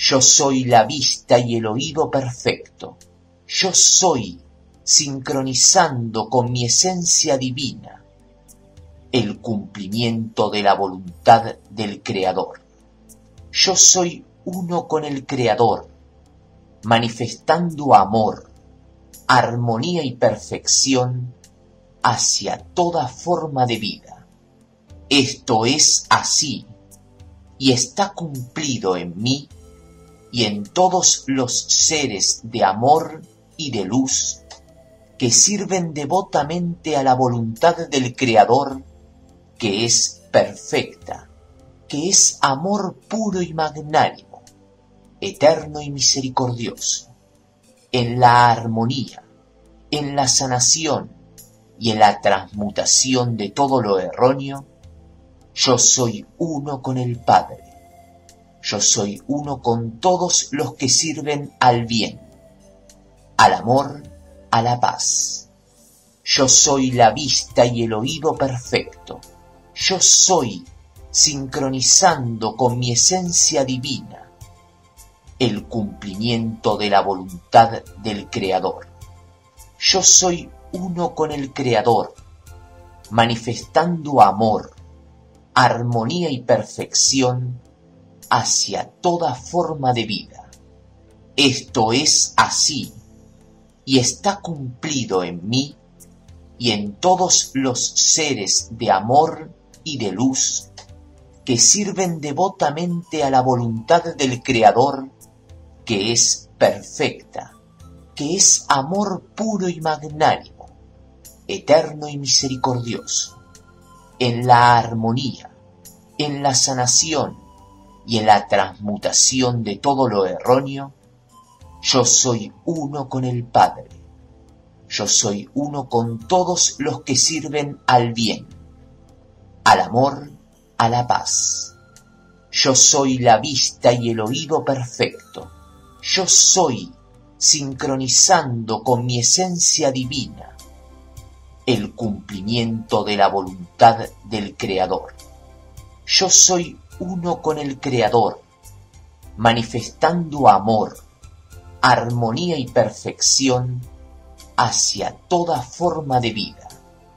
Yo soy la vista y el oído perfecto. Yo soy, sincronizando con mi esencia divina, el cumplimiento de la voluntad del Creador. Yo soy uno con el Creador, manifestando amor, armonía y perfección hacia toda forma de vida. Esto es así y está cumplido en mí y en todos los seres de amor y de luz que sirven devotamente a la voluntad del Creador, que es perfecta, que es amor puro y magnánimo, eterno y misericordioso, en la armonía, en la sanación y en la transmutación de todo lo erróneo. Yo soy uno con el Padre. Yo soy uno con todos los que sirven al bien, al amor, a la paz. Yo soy la vista y el oído perfecto. Yo soy, sincronizando con mi esencia divina, el cumplimiento de la voluntad del Creador. Yo soy uno con el Creador, manifestando amor, armonía y perfección hacia toda forma de vida. Esto es así y está cumplido en mí y en todos los seres de amor y de luz que sirven devotamente a la voluntad del Creador, que es perfecta, que es amor puro y magnánimo, eterno y misericordioso, en la armonía, en la sanación y en la transmutación de todo lo erróneo. Yo soy uno con el Padre. Yo soy uno con todos los que sirven al bien, al amor, a la paz. Yo soy la vista y el oído perfecto. Yo soy, sincronizando con mi esencia divina, el cumplimiento de la voluntad del Creador. Yo soy uno con el Creador, manifestando amor, armonía y perfección hacia toda forma de vida.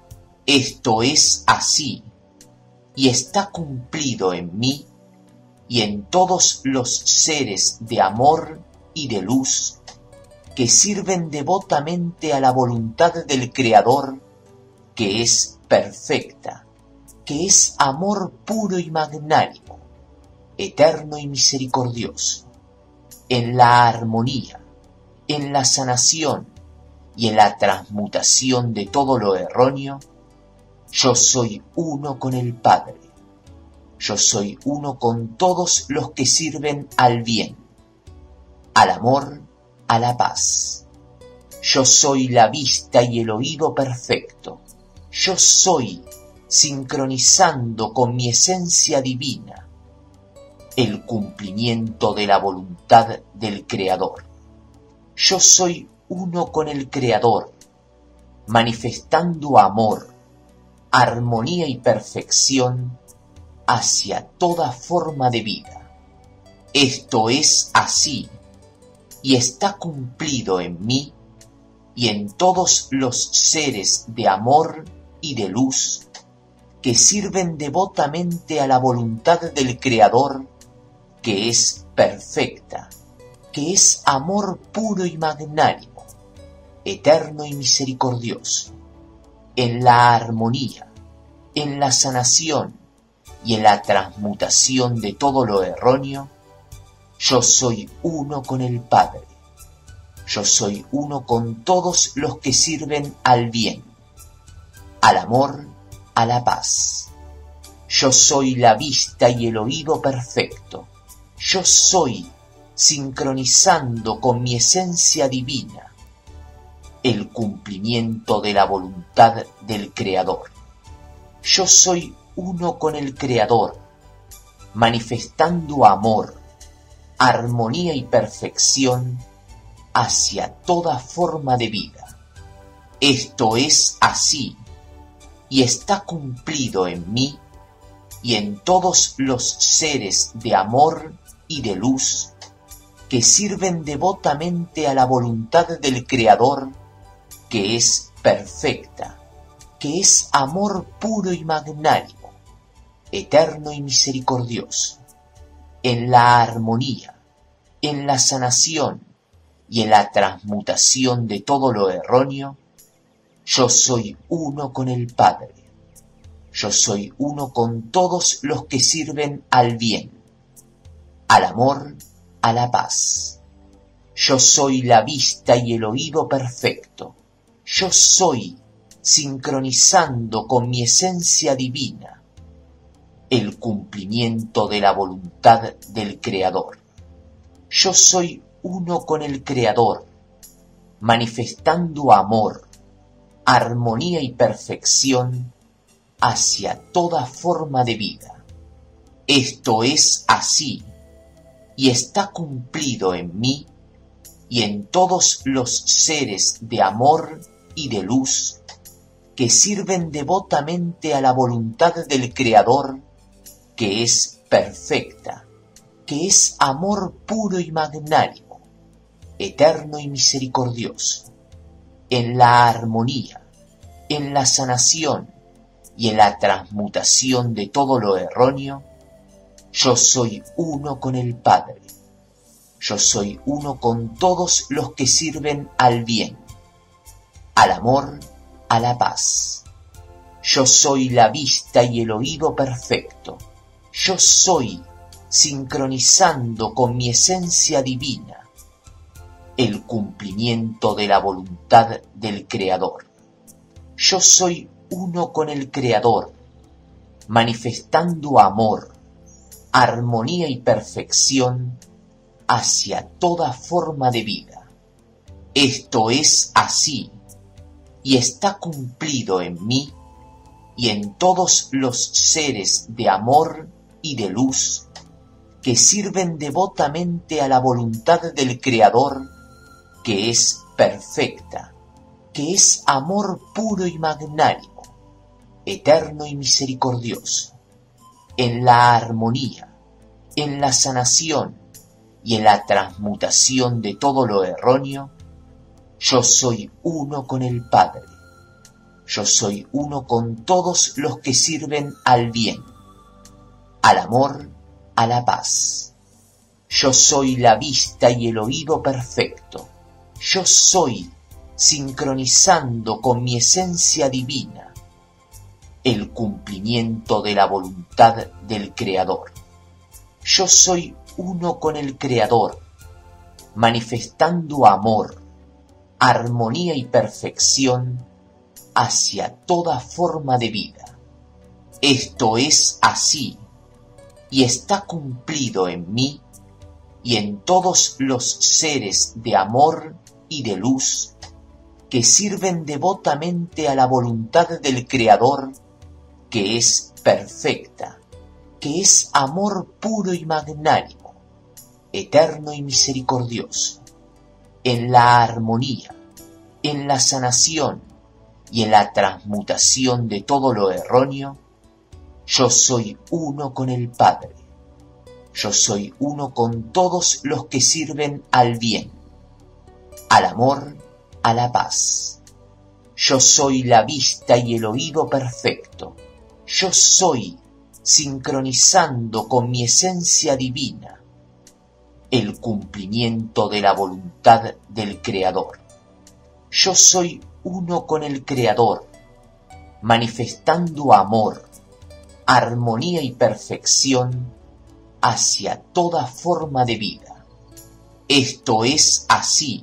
Esto es así y está cumplido en mí y en todos los seres de amor y de luz que sirven devotamente a la voluntad del Creador, que es perfecta, que es amor puro y magnánimo, eterno y misericordioso, en la armonía, en la sanación y en la transmutación de todo lo erróneo. Yo soy uno con el Padre. Yo soy uno con todos los que sirven al bien, al amor, a la paz. Yo soy la vista y el oído perfecto. Yo soy, sincronizando con mi esencia divina, el cumplimiento de la voluntad del Creador. Yo soy uno con el Creador, manifestando amor, armonía y perfección hacia toda forma de vida. Esto es así y está cumplido en mí y en todos los seres de amor y de luz que sirven devotamente a la voluntad del Creador, que es perfecta, que es amor puro y magnánimo, eterno y misericordioso, en la armonía, en la sanación y en la transmutación de todo lo erróneo. Yo soy uno con el Padre. Yo soy uno con todos los que sirven al bien, al amor, a la paz. Yo soy la vista y el oído perfecto. Yo soy, sincronizando con mi esencia divina, el cumplimiento de la voluntad del Creador. Yo soy uno con el Creador, manifestando amor, armonía y perfección hacia toda forma de vida. Esto es así y está cumplido en mí y en todos los seres de amor y de luz que sirven devotamente a la voluntad del Creador, que es perfecta, que es amor puro y magnánimo, eterno y misericordioso, en la armonía, en la sanación y en la transmutación de todo lo erróneo. Yo soy uno con el Padre. Yo soy uno con todos los que sirven al bien, al amor, a la paz. Yo soy la vista y el oído perfecto. Yo soy, sincronizando con mi esencia divina, el cumplimiento de la voluntad del Creador. Yo soy uno con el Creador, manifestando amor, armonía y perfección hacia toda forma de vida. Esto es así y está cumplido en mí y en todos los seres de amor y de luz que sirven devotamente a la voluntad del Creador, que es perfecta, que es amor puro y magnánimo, eterno y misericordioso, en la armonía, en la sanación y en la transmutación de todo lo erróneo. Yo soy uno con el Padre. Yo soy uno con todos los que sirven al bien, al amor, a la paz. Yo soy la vista y el oído perfecto. Yo soy, sincronizando con mi esencia divina, el cumplimiento de la voluntad del Creador. Yo soy uno con el Creador, manifestando amor, armonía y perfección hacia toda forma de vida. Esto es así y está cumplido en mí y en todos los seres de amor y de luz que sirven devotamente a la voluntad del Creador, que es perfecta, que es amor puro y magnánimo, eterno y misericordioso, en la armonía, en la sanación y en la transmutación de todo lo erróneo. Yo soy uno con el Padre. Yo soy uno con todos los que sirven al bien, al amor, a la paz. Yo soy la vista y el oído perfecto. Yo soy, sincronizando con mi esencia divina, el cumplimiento de la voluntad del Creador. Yo soy uno con el Creador, manifestando amor, armonía y perfección hacia toda forma de vida. Esto es así y está cumplido en mí y en todos los seres de amor y de luz que sirven devotamente a la voluntad del Creador, que es perfecta, que es amor puro y magnánimo, eterno y misericordioso, en la armonía, en la sanación y en la transmutación de todo lo erróneo. Yo soy uno con el Padre. Yo soy uno con todos los que sirven al bien, al amor, a la paz. Yo soy la vista y el oído perfecto. Yo soy, sincronizando con mi esencia divina, el cumplimiento de la voluntad del Creador. Yo soy uno con el Creador, manifestando amor, armonía y perfección hacia toda forma de vida. Esto es así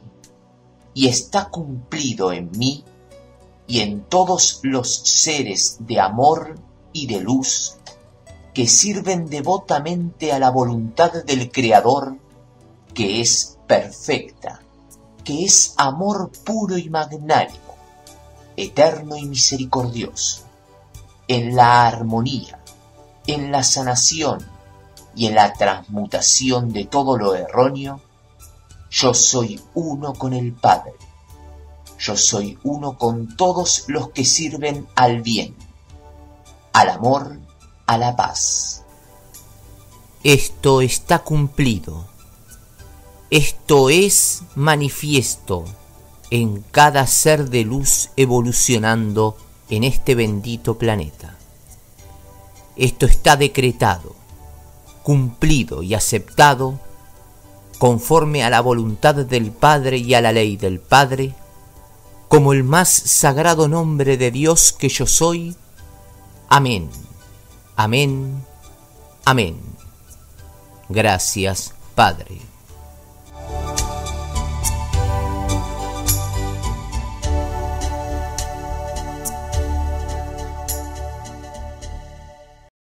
y está cumplido en mí y en todos los seres de amor y de luz que sirven devotamente a la voluntad del Creador, que es perfecta, que es amor puro y magnánimo, eterno y misericordioso, en la armonía, en la sanación y en la transmutación de todo lo erróneo. Yo soy uno con el Padre. Yo soy uno con todos los que sirven al bien, al amor, a la paz. Esto está cumplido Esto es manifiesto en cada ser de luz evolucionando en este bendito planeta. Esto está decretado, cumplido y aceptado conforme a la voluntad del Padre y a la ley del Padre, como el más sagrado nombre de Dios que yo soy. Amén, amén, amén. Gracias, Padre.